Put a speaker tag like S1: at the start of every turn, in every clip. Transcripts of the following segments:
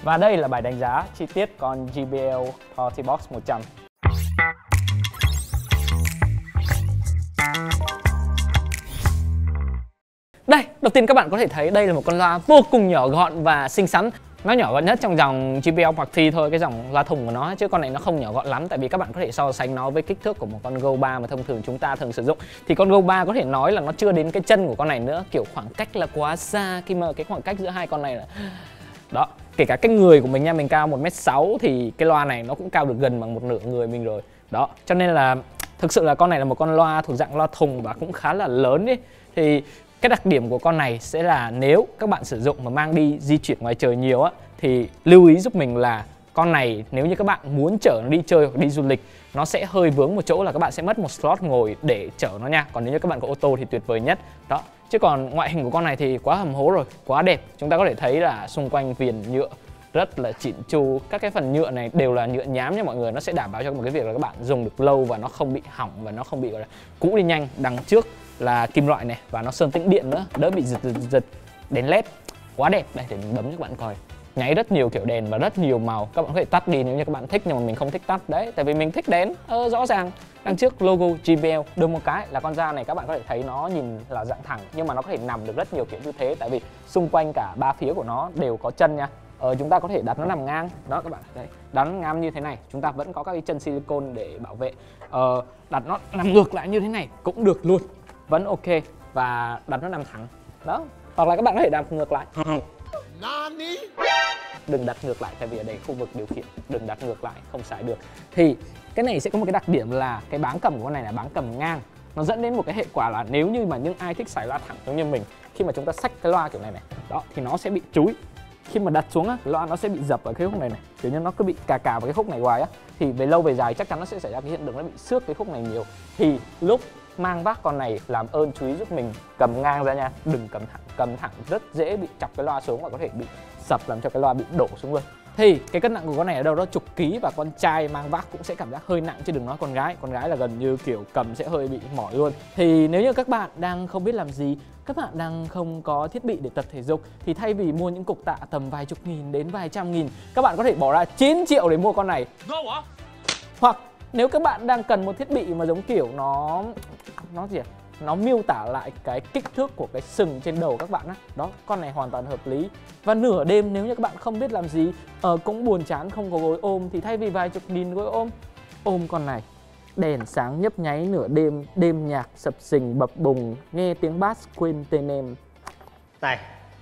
S1: Và đây là bài đánh giá chi tiết con JBL Party Box 100. Đây, đầu tiên các bạn có thể thấy đây là một con loa vô cùng nhỏ gọn và xinh xắn. Nó nhỏ gọn nhất trong dòng JBL Party thôi, cái dòng loa thùng của nó, chứ con này nó không nhỏ gọn lắm. Tại vì các bạn có thể so sánh nó với kích thước của một con Go 3 mà thông thường chúng ta thường sử dụng. Thì con Go 3 có thể nói là nó chưa đến cái chân của con này nữa. Kiểu khoảng cách là quá xa, khi mà cái khoảng cách giữa hai con này là... Đó, kể cả cái người của mình nha, mình cao 1m6 thì cái loa này nó cũng cao được gần bằng một nửa người mình rồi. Đó, cho nên là thực sự là con này là một con loa thuộc dạng loa thùng và cũng khá là lớn ấy. Thì cái đặc điểm của con này sẽ là nếu các bạn sử dụng mà mang đi di chuyển ngoài trời nhiều á, thì lưu ý giúp mình là con này nếu như các bạn muốn chở nó đi chơi hoặc đi du lịch, nó sẽ hơi vướng một chỗ là các bạn sẽ mất một slot ngồi để chở nó nha. Còn nếu như các bạn có ô tô thì tuyệt vời nhất. Đó, chứ còn ngoại hình của con này thì quá hầm hố rồi, quá đẹp. Chúng ta có thể thấy là xung quanh viền nhựa rất là chỉn chu. Các cái phần nhựa này đều là nhựa nhám nha mọi người. Nó sẽ đảm bảo cho một cái việc là các bạn dùng được lâu và nó không bị hỏng và nó không bị gọi là cũ đi nhanh. Đằng trước là kim loại này và nó sơn tĩnh điện nữa, đỡ bị giật. Đèn led quá đẹp. Đây, để mình bấm cho các bạn coi. Nháy rất nhiều kiểu đèn và rất nhiều màu. Các bạn có thể tắt đi nếu như các bạn thích, nhưng mà mình không thích tắt. Đấy, tại vì mình thích đèn rõ ràng. Đằng trước logo JBL. Được một cái là con da này các bạn có thể thấy nó nhìn là dạng thẳng, nhưng mà nó có thể nằm được rất nhiều kiểu tư thế. Tại vì xung quanh cả ba phía của nó đều có chân nha. Chúng ta có thể đặt nó nằm ngang. Đó các bạn thấy, đặt nó ngang như thế này, chúng ta vẫn có các cái chân silicone để bảo vệ. Đặt nó nằm ngược lại như thế này cũng được luôn, vẫn ok. Và đặt nó nằm thẳng. Đó, hoặc là các bạn có thể đặt ngược lại. Đừng đặt ngược lại, tại vì ở đây khu vực điều khiển, đừng đặt ngược lại, không xài được. Thì cái này sẽ có một cái đặc điểm là cái báng cầm của con này là báng cầm ngang. Nó dẫn đến một cái hệ quả là nếu như mà những ai thích xài loa thẳng giống như mình, khi mà chúng ta xách cái loa kiểu này này, đó thì nó sẽ bị chúi. Khi mà đặt xuống á, cái loa nó sẽ bị dập ở cái khúc này này, kiểu như nó cứ bị cà vào cái khúc này hoài á, thì về lâu về dài chắc chắn nó sẽ xảy ra cái hiện tượng nó bị xước cái khúc này nhiều. Thì lúc mang vác con này làm ơn chú ý giúp mình cầm ngang ra nha, đừng cầm thẳng. Cầm thẳng rất dễ bị chọc cái loa xuống và có thể bị sập, làm cho cái loa bị đổ xuống luôn. Thì cái cân nặng của con này ở đâu đó chục ký, và con trai mang vác cũng sẽ cảm giác hơi nặng, chứ đừng nói con gái. Con gái là gần như kiểu cầm sẽ hơi bị mỏi luôn. Thì nếu như các bạn đang không biết làm gì, các bạn đang không có thiết bị để tập thể dục, thì thay vì mua những cục tạ tầm vài chục nghìn đến vài trăm nghìn, các bạn có thể bỏ ra 9 triệu để mua con này. Hoặc nếu các bạn đang cần một thiết bị mà giống kiểu nó gì à? Nó miêu tả lại cái kích thước của cái sừng trên đầu các bạn á. Đó, con này hoàn toàn hợp lý. Và nửa đêm nếu như các bạn không biết làm gì, cũng buồn chán không có gối ôm, thì thay vì vài chục nghìn gối ôm con này. Đèn sáng nhấp nháy nửa đêm, đêm nhạc sập sình bập bùng, nghe tiếng bass quên tên em.
S2: Này,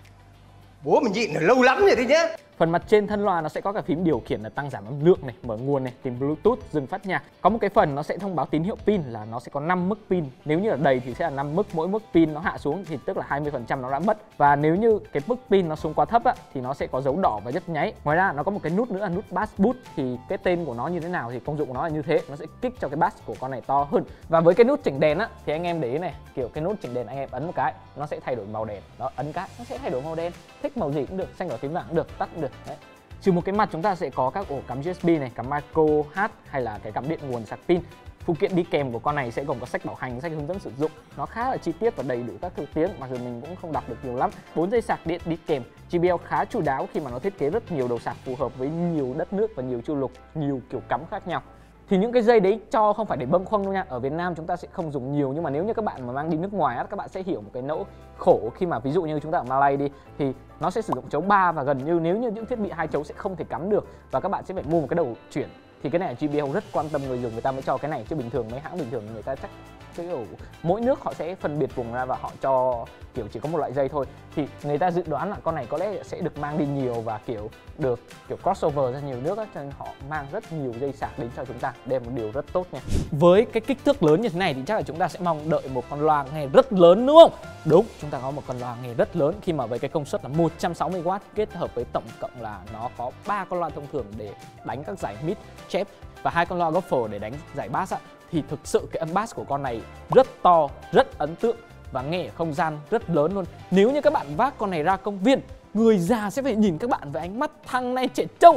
S2: bố mình nhịn lâu lắm rồi đấy nhá.
S1: Phần mặt trên thân loa nó sẽ có cả phím điều khiển là tăng giảm âm lượng này, mở nguồn này, tìm Bluetooth, dừng phát nhạc. Có một cái phần nó sẽ thông báo tín hiệu pin là nó sẽ có 5 mức pin. Nếu như là đầy thì sẽ là 5 mức, mỗi mức pin nó hạ xuống thì tức là 20% nó đã mất. Và nếu như cái mức pin nó xuống quá thấp á, thì nó sẽ có dấu đỏ và nhấp nháy. Ngoài ra nó có một cái nút nữa là nút bass boost, thì cái tên của nó như thế nào thì công dụng của nó là như thế, nó sẽ kích cho cái bass của con này to hơn. Và với cái nút chỉnh đèn á, thì anh em để ý này, kiểu cái nút chỉnh đèn anh em ấn một cái nó sẽ thay đổi màu đèn. Đó, ấn cái nó sẽ thay đổi màu đèn, thích màu gì cũng được, xanh đỏ tím vàng cũng được, tắt cũng được. Đấy. Trừ một cái mặt chúng ta sẽ có các ổ cắm USB này, cắm micro H hay là cái cắm điện nguồn sạc pin. Phụ kiện đi kèm của con này sẽ gồm có sách bảo hành, sách hướng dẫn sử dụng. Nó khá là chi tiết và đầy đủ các thứ tiếng, mặc dù mình cũng không đọc được nhiều lắm. 4 dây sạc điện đi kèm. JBL khá chu đáo khi mà nó thiết kế rất nhiều đầu sạc phù hợp với nhiều đất nước và nhiều chu lục, nhiều kiểu cắm khác nhau. Thì những cái dây đấy cho không phải để bâng khuâng đâu nha. Ở Việt Nam chúng ta sẽ không dùng nhiều, nhưng mà nếu như các bạn mà mang đi nước ngoài á, các bạn sẽ hiểu một cái nỗi khổ khi mà ví dụ như chúng ta ở Malay đi, thì nó sẽ sử dụng chấu 3 và gần như nếu như những thiết bị 2 chấu sẽ không thể cắm được, và các bạn sẽ phải mua một cái đầu chuyển. Thì cái này JBL rất quan tâm người dùng, người ta mới cho cái này, chứ bình thường mấy hãng bình thường người ta chắc kiểu mỗi nước họ sẽ phân biệt vùng ra và họ cho kiểu chỉ có một loại dây thôi. Thì người ta dự đoán là con này có lẽ sẽ được mang đi nhiều và kiểu được kiểu crossover ra nhiều nước á, cho nên họ mang rất nhiều dây sạc đến cho chúng ta. Đây là một điều rất tốt nha. Với cái kích thước lớn như thế này thì chắc là chúng ta sẽ mong đợi một con loa nghe rất lớn đúng không? Đúng, chúng ta có một con loa nghe rất lớn khi mà với cái công suất là 160W kết hợp với tổng cộng là nó có 3 con loa thông thường để đánh các giải mid, chép và 2 con loa gopher để đánh giải bass á. Thì thực sự cái âm bass của con này rất to, rất ấn tượng và nghe ở không gian rất lớn luôn. Nếu như các bạn vác con này ra công viên, người già sẽ phải nhìn các bạn với ánh mắt thằng này trẻ trâu.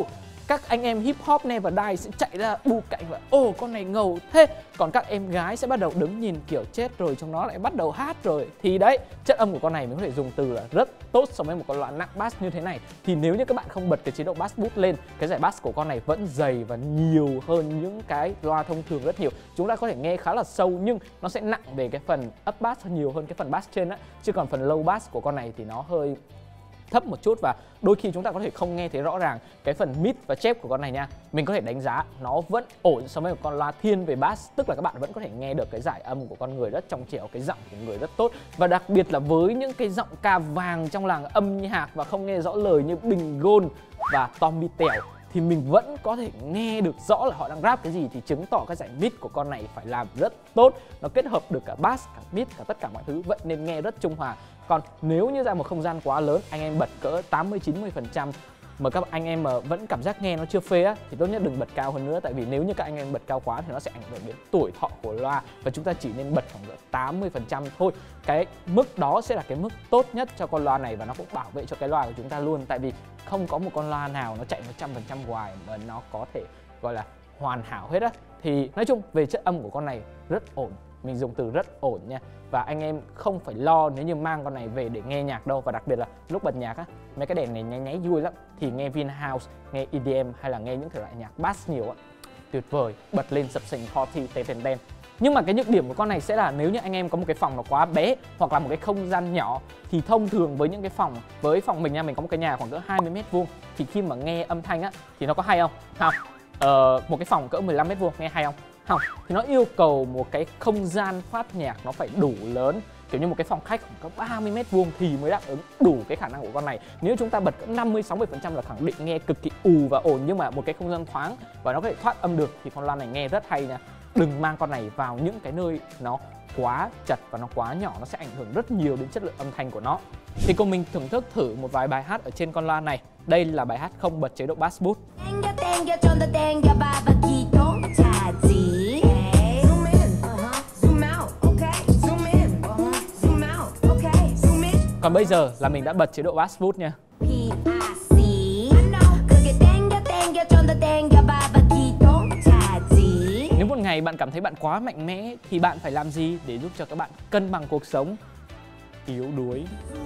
S1: các anh em hip hop Never Die sẽ chạy ra bu cạnh và ô con này ngầu thế, còn các em gái sẽ bắt đầu đứng nhìn kiểu chết rồi chúng nó lại bắt đầu hát rồi. Thì đấy, chất âm của con này mình có thể dùng từ là rất tốt so với một con loa nặng bass như thế này. Thì nếu như các bạn không bật cái chế độ bass boost lên, cái giải bass của con này vẫn dày và nhiều hơn những cái loa thông thường rất nhiều. Chúng ta có thể nghe khá là sâu nhưng nó sẽ nặng về cái phần up bass nhiều hơn cái phần bass trên á, chứ còn phần low bass của con này thì nó hơi thấp một chút và đôi khi chúng ta có thể không nghe thấy rõ ràng cái phần mid và chép của con này nha. Mình có thể đánh giá nó vẫn ổn so với một con loa thiên về bass, tức là các bạn vẫn có thể nghe được cái giải âm của con người rất trong trẻo, cái giọng của người rất tốt. Và đặc biệt là với những cái giọng ca vàng trong làng âm nhạc và không nghe rõ lời như Bình Gôn và Tommy Tèo thì mình vẫn có thể nghe được rõ là họ đang rap cái gì, thì chứng tỏ cái giải mid của con này phải làm rất tốt. Nó kết hợp được cả bass, cả mid, cả tất cả mọi thứ, vậy nên nghe rất trung hòa. Còn nếu như ra một không gian quá lớn, anh em bật cỡ 80-90% mà các anh em mà vẫn cảm giác nghe nó chưa phê á, thì tốt nhất đừng bật cao hơn nữa. Tại vì nếu như các anh em bật cao quá thì nó sẽ ảnh hưởng đến tuổi thọ của loa, và chúng ta chỉ nên bật khoảng 80% thôi. Cái mức đó sẽ là cái mức tốt nhất cho con loa này, và nó cũng bảo vệ cho cái loa của chúng ta luôn. Tại vì không có một con loa nào nó chạy 100% hoài mà nó có thể gọi là hoàn hảo hết á. Thì nói chung về chất âm của con này rất ổn, mình dùng từ rất ổn nha. Và anh em không phải lo nếu như mang con này về để nghe nhạc đâu. Và đặc biệt là lúc bật nhạc á, mấy cái đèn này nháy nháy vui lắm. Thì nghe Vinhouse, nghe EDM hay là nghe những thể loại nhạc bass nhiều á, tuyệt vời, bật lên sập sình party tê tèn đen. Nhưng mà cái nhược điểm của con này sẽ là nếu như anh em có một cái phòng nó quá bé hoặc là một cái không gian nhỏ, thì thông thường với những cái phòng, với phòng mình nha, mình có một cái nhà khoảng cỡ 20m2, thì khi mà nghe âm thanh á thì nó có hay không? Không. Một cái phòng cỡ 15m2 nghe hay không? Không. Thì nó yêu cầu một cái không gian phát nhạc nó phải đủ lớn, kiểu như một cái phòng khách khoảng có 30m2 thì mới đáp ứng đủ cái khả năng của con này. Nếu chúng ta bật cỡ 50-60% là khẳng định nghe cực kỳ ù và ồn, nhưng mà một cái không gian thoáng và nó có thể thoát âm được thì con loa này nghe rất hay nha. Đừng mang con này vào những cái nơi nó quá chật và nó quá nhỏ, nó sẽ ảnh hưởng rất nhiều đến chất lượng âm thanh của nó. Thì cùng mình thưởng thức thử một vài bài hát ở trên con loa này. Đây là bài hát không bật chế độ bass boost. Còn bây giờ là mình đã bật chế độ bass boost nha. Nếu một ngày bạn cảm thấy bạn quá mạnh mẽ thì bạn phải làm gì để giúp cho các bạn cân bằng cuộc sống yếu đuối?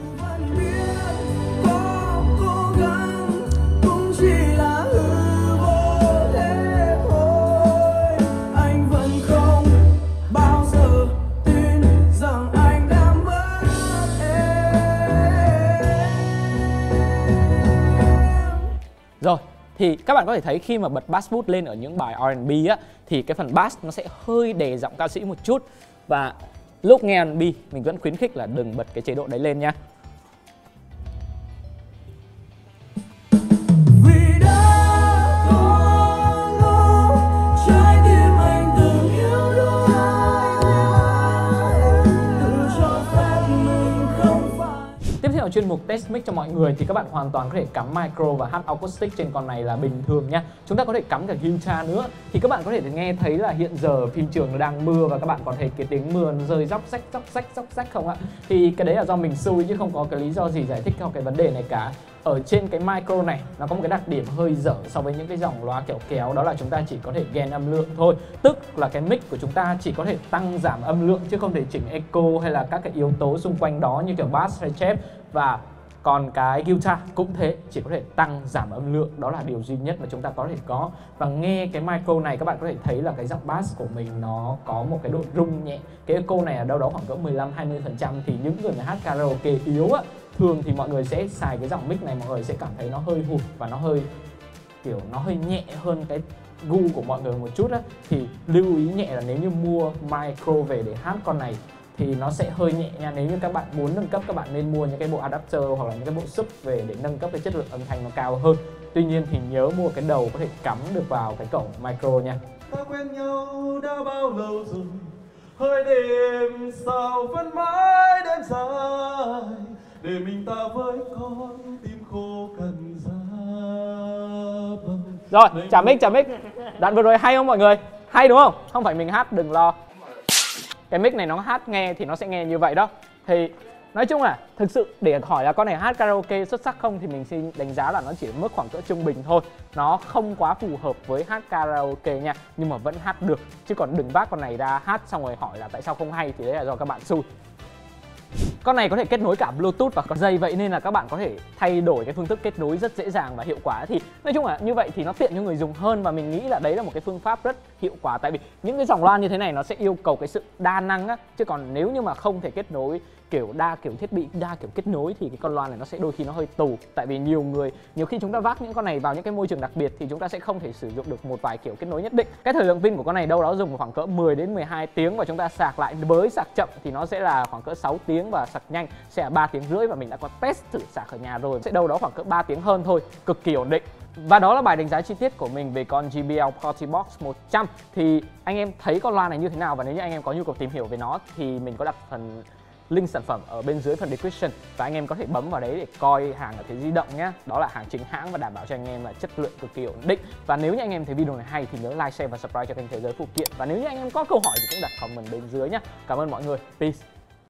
S1: Rồi, thì các bạn có thể thấy khi mà bật bass boost lên ở những bài R&B á, thì cái phần bass nó sẽ hơi đè giọng ca sĩ một chút. Và lúc nghe R&B mình vẫn khuyến khích là đừng bật cái chế độ đấy lên nha. Ở chuyên mục test mic cho mọi người thì các bạn hoàn toàn có thể cắm micro và hát acoustic trên con này là bình thường nha. Chúng ta có thể cắm cả guitar nữa. Thì các bạn có thể nghe thấy là hiện giờ phim trường nó đang mưa và các bạn còn thấy cái tiếng mưa nó rơi róc rách không ạ? Thì cái đấy là do mình xui chứ không có cái lý do gì giải thích cho cái vấn đề này cả. Ở trên cái micro này nó có một cái đặc điểm hơi dở so với những cái dòng loa kiểu kéo, đó là chúng ta chỉ có thể gain âm lượng thôi. Tức là cái mic của chúng ta chỉ có thể tăng giảm âm lượng chứ không thể chỉnh echo hay là các cái yếu tố xung quanh đó như kiểu bass hay chép. Và còn cái guitar cũng thế, chỉ có thể tăng giảm âm lượng, đó là điều duy nhất mà chúng ta có thể có. Và nghe cái micro này các bạn có thể thấy là cái giọng bass của mình nó có một cái độ rung nhẹ. Cái echo này ở đâu đó khoảng cỡ 15-20%. Thì những người mà hát karaoke yếu á, thường thì mọi người sẽ xài cái dòng mic này, mọi người sẽ cảm thấy nó hơi hụt và nó hơi kiểu nó hơi nhẹ hơn cái gu của mọi người một chút á. Thì lưu ý nhẹ là nếu như mua micro về để hát con này thì nó sẽ hơi nhẹ nha. Nếu như các bạn muốn nâng cấp, các bạn nên mua những cái bộ adapter hoặc là những cái bộ sub về để nâng cấp cái chất lượng âm thanh nó cao hơn. Tuy nhiên thì nhớ mua cái đầu có thể cắm được vào cái cổng micro nha.
S3: Ta quen nhau đã bao lâu rồi, hơi đêm sao vẫn mãi đêm dài, để mình ta với con tim khô cằn giá bâng.
S1: Rồi, trả mic. Đoạn vừa rồi hay không mọi người? Hay đúng không? Không phải mình hát, đừng lo. Cái mic này nó hát nghe thì nó sẽ nghe như vậy đó. Thì Nói chung là thực sự để hỏi là con này hát karaoke xuất sắc không thì mình xin đánh giá là nó chỉ ở mức khoảng cỡ trung bình thôi. Nó không quá phù hợp với hát karaoke nha, nhưng mà vẫn hát được. Chứ còn đừng vác con này ra hát xong rồi hỏi là tại sao không hay thì đấy là do các bạn xui. Con này có thể kết nối cả Bluetooth và có dây, vậy nên là các bạn có thể thay đổi cái phương thức kết nối rất dễ dàng và hiệu quả. Thì nói chung là như vậy thì nó tiện cho người dùng hơn, và mình nghĩ là đấy là một cái phương pháp rất hiệu quả. Tại vì những cái dòng loa như thế này nó sẽ yêu cầu cái sự đa năng á, chứ còn nếu như mà không thể kết nối đa kiểu thiết bị, đa kiểu kết nối thì cái con loa này nó sẽ đôi khi nó hơi tù. Tại vì nhiều khi chúng ta vác những con này vào những cái môi trường đặc biệt thì chúng ta sẽ không thể sử dụng được một vài kiểu kết nối nhất định. Cái thời lượng pin của con này đâu đó dùng khoảng cỡ 10 đến 12 tiếng, và chúng ta sạc lại với sạc chậm thì nó sẽ là khoảng cỡ 6 tiếng, và sạc nhanh sẽ là 3 tiếng rưỡi, và mình đã có test thử sạc ở nhà rồi, sẽ đâu đó khoảng cỡ 3 tiếng hơn thôi, cực kỳ ổn định. Và đó là bài đánh giá chi tiết của mình về con JBL Party Box 100. Thì anh em thấy con loa này như thế nào, và nếu như anh em có nhu cầu tìm hiểu về nó thì mình có đặt phần link sản phẩm ở bên dưới phần description, và anh em có thể bấm vào đấy để coi hàng ở thế di động nhé. Đó là hàng chính hãng và đảm bảo cho anh em là chất lượng cực kỳ ổn định. Và nếu như anh em thấy video này hay thì nhớ like, share và subscribe cho kênh Thế Giới Phụ Kiện. Và nếu như anh em có câu hỏi thì cũng đặt comment bên dưới nhé. Cảm ơn mọi người. Peace.